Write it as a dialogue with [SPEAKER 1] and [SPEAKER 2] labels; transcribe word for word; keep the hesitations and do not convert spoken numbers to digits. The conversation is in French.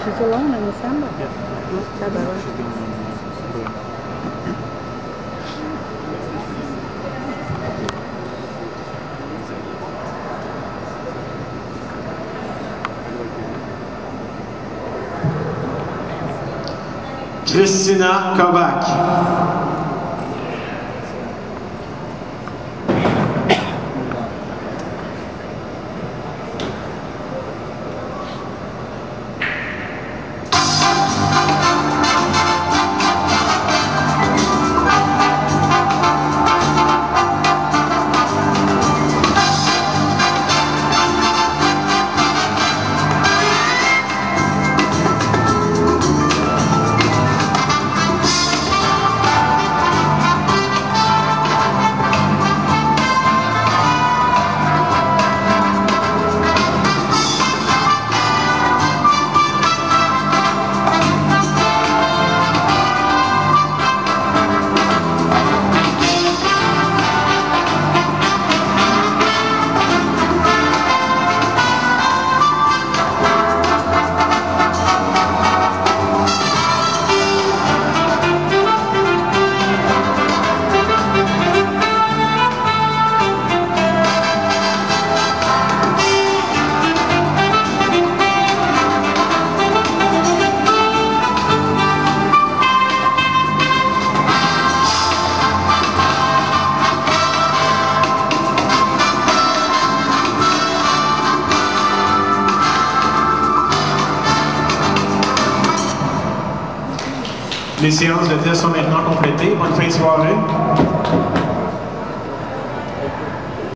[SPEAKER 1] She's alone in the Samba.
[SPEAKER 2] Yeah.
[SPEAKER 1] Oh, Samba.
[SPEAKER 3] Christina Kovac. Les séances de test sont maintenant complétées. Bonne fin de soirée.